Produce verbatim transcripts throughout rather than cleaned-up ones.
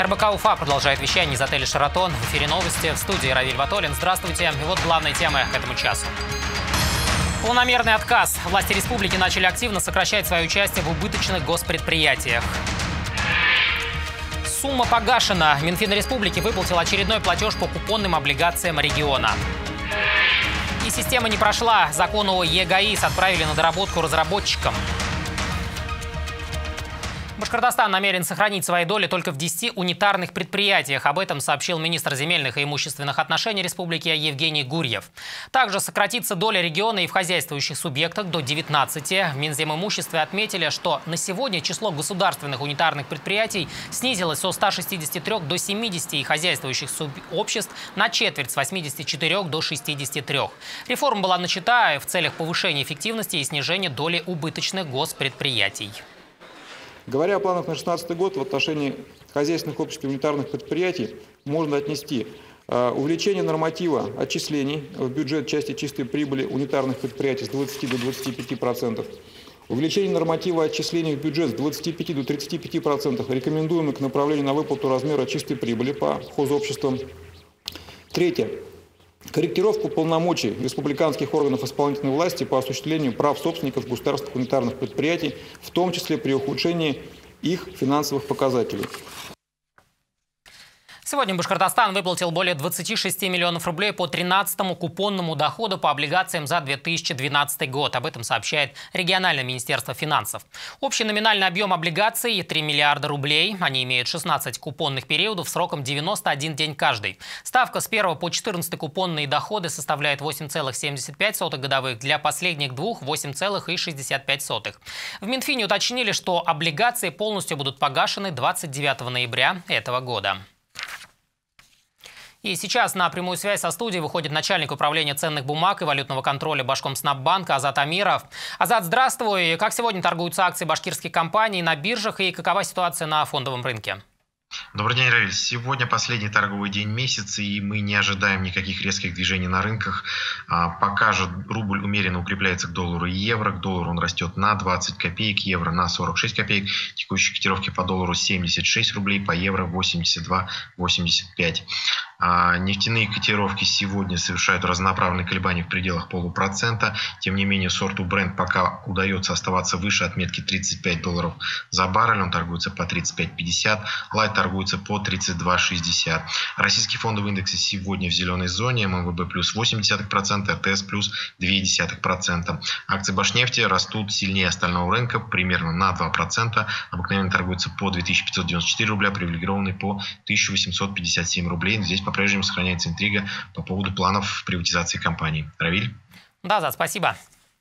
эр бэ ка Уфа продолжает вещание из отеля «Шератон». В эфире новости. В студии Равиль Батолин. Здравствуйте. И вот главные темы к этому часу. Планомерный отказ. Власти республики начали активно сокращать свое участие в убыточных госпредприятиях. Сумма погашена. Минфин республики выплатил очередной платеж по купонным облигациям региона. И система не прошла. Закон о е га-ис отправили на доработку разработчикам. Башкортостан намерен сохранить свои доли только в десяти унитарных предприятиях. Об этом сообщил министр земельных и имущественных отношений республики Евгений Гурьев. Также сократится доля региона и в хозяйствующих субъектах до девятнадцати. В Минземимуществе отметили, что на сегодня число государственных унитарных предприятий снизилось со ста шестидесяти трёх до семидесяти и хозяйствующих обществ на четверть с восьмидесяти четырёх до шестидесяти трёх. Реформа была начата в целях повышения эффективности и снижения доли убыточных госпредприятий. Говоря о планах на две тысячи шестнадцатый год, в отношении хозяйственных обществ и унитарных предприятий можно отнести э, увеличение норматива отчислений в бюджет части чистой прибыли унитарных предприятий с двадцати до двадцати пяти процентов, увеличение норматива отчислений в бюджет с двадцати пяти до тридцати пяти процентов, рекомендуемых к направлению на выплату размера чистой прибыли по хозобществам. Третье. Корректировку полномочий республиканских органов исполнительной власти по осуществлению прав собственников государственных унитарных предприятий, в том числе при ухудшении их финансовых показателей. Сегодня Башкортостан выплатил более двадцати шести миллионов рублей по тринадцатому купонному доходу по облигациям за две тысячи двенадцатый год. Об этом сообщает региональное министерство финансов. Общий номинальный объем облигаций – три миллиарда рублей. Они имеют шестнадцать купонных периодов сроком девяносто один день каждый. Ставка с первого по четырнадцатый купонные доходы составляет восемь целых семьдесят пять сотых годовых, для последних двух – восемь целых шестьдесят пять сотых. В Минфине уточнили, что облигации полностью будут погашены двадцать девятого ноября этого года. И сейчас на прямую связь со студией выходит начальник управления ценных бумаг и валютного контроля Башкомснаббанка Азат Амиров. Азат, здравствуй. Как сегодня торгуются акции башкирских компаний на биржах и какова ситуация на фондовом рынке? Добрый день, Равиль. Сегодня последний торговый день месяца, и мы не ожидаем никаких резких движений на рынках. Пока же рубль умеренно укрепляется к доллару и евро. К доллару он растет на двадцать копеек, евро на сорок шесть копеек. Текущие котировки по доллару семьдесят шесть рублей, по евро восемьдесят два восемьдесят пять. Нефтяные котировки сегодня совершают разнонаправленные колебания в пределах полупроцента. Тем не менее, сорту Brent пока удается оставаться выше отметки тридцать пять долларов за баррель. Он торгуется по тридцать пять пятьдесят. Лайт торгуется по тридцать два шестьдесят. Российские фондовые индексы сегодня в зеленой зоне. эм эм вэ бэ плюс восемь десятых процента, эр тэ эс плюс два десятых процента. Акции Башнефти растут сильнее остального рынка, примерно на два процента. Обыкновенно торгуются по две тысячи пятьсот девяносто четыре рубля, привилегированные по тысячу восемьсот пятьдесят семь рублей. Здесь по-прежнему сохраняется интрига по поводу планов приватизации компании. Равиль? Да, да, спасибо.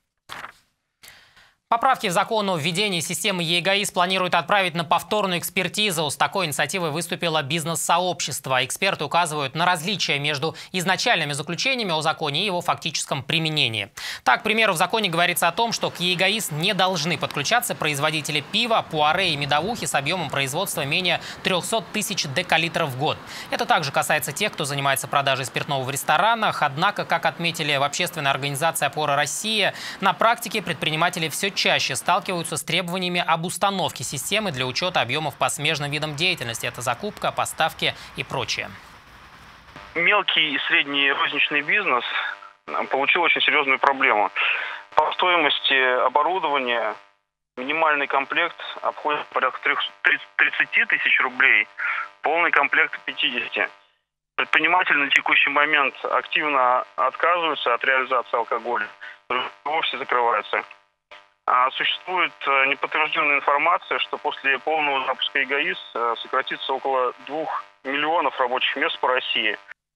Поправки в закон о введении системы е га-ис планируют отправить на повторную экспертизу. С такой инициативой выступило бизнес-сообщество. Эксперты указывают на различия между изначальными заключениями о законе и его фактическом применении. Так, к примеру, в законе говорится о том, что к е га-ис не должны подключаться производители пива, пуаре и медовухи с объемом производства менее трёхсот тысяч декалитров в год. Это также касается тех, кто занимается продажей спиртного в ресторанах. Однако, как отметили в общественной организации «Опора России», на практике предприниматели все чаще чаще сталкиваются с требованиями об установке системы для учета объемов по смежным видам деятельности. Это закупка, поставки и прочее. Мелкий и средний розничный бизнес получил очень серьезную проблему. По стоимости оборудования минимальный комплект обходит порядка тридцати тысяч рублей, полный комплект пятидесяти. Предприниматели на текущий момент активно отказываются от реализации алкоголя, вовсе закрываются. Существует неподтвержденная информация, что после полного запуска е га-ис сократится около двух миллионов рабочих мест по России.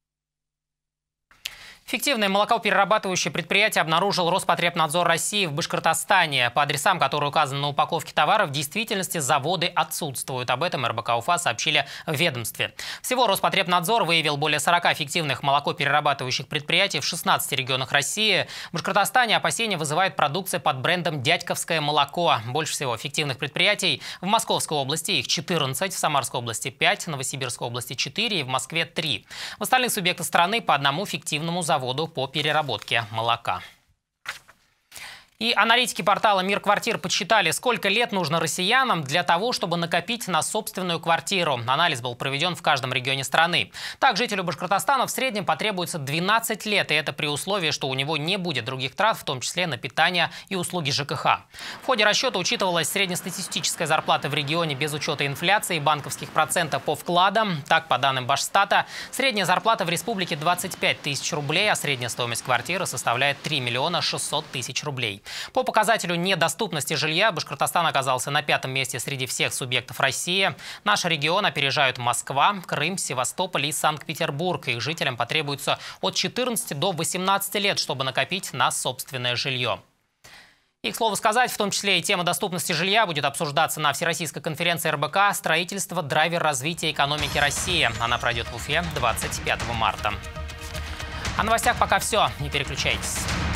Фиктивное молокоперерабатывающее предприятие обнаружил Роспотребнадзор России в Башкортостане. По адресам, которые указаны на упаковке товаров, в действительности заводы отсутствуют. Об этом эр бэ ка Уфа сообщили в ведомстве. Всего Роспотребнадзор выявил более сорока фиктивных молокоперерабатывающих предприятий в шестнадцати регионах России. В Башкортостане опасения вызывает продукция под брендом «Дядьковское молоко». Больше всего фиктивных предприятий в Московской области, их четырнадцать, в Самарской области пять, в Новосибирской области четыре и в Москве три. В остальных субъектах страны по одному фиктивному заводу. заводу по переработке молока. И аналитики портала «Мир квартир» подсчитали, сколько лет нужно россиянам для того, чтобы накопить на собственную квартиру. Анализ был проведен в каждом регионе страны. Так, жителю Башкортостана в среднем потребуется двенадцать лет, и это при условии, что у него не будет других трат, в том числе на питание и услуги ЖКХ. В ходе расчета учитывалась среднестатистическая зарплата в регионе без учета инфляции и банковских процентов по вкладам. Так, по данным Башстата, средняя зарплата в республике двадцать пять тысяч рублей, а средняя стоимость квартиры составляет три миллиона шестьсот тысяч рублей. По показателю недоступности жилья Башкортостан оказался на пятом месте среди всех субъектов России. Наш регион опережают Москва, Крым, Севастополь и Санкт-Петербург. Их жителям потребуется от четырнадцати до восемнадцати лет, чтобы накопить на собственное жилье. И, к слову сказать, в том числе и тема доступности жилья будет обсуждаться на Всероссийской конференции эр бэ ка «Строительство. Драйвер развития экономики России». Она пройдет в Уфе двадцать пятого марта. О новостях пока все. Не переключайтесь.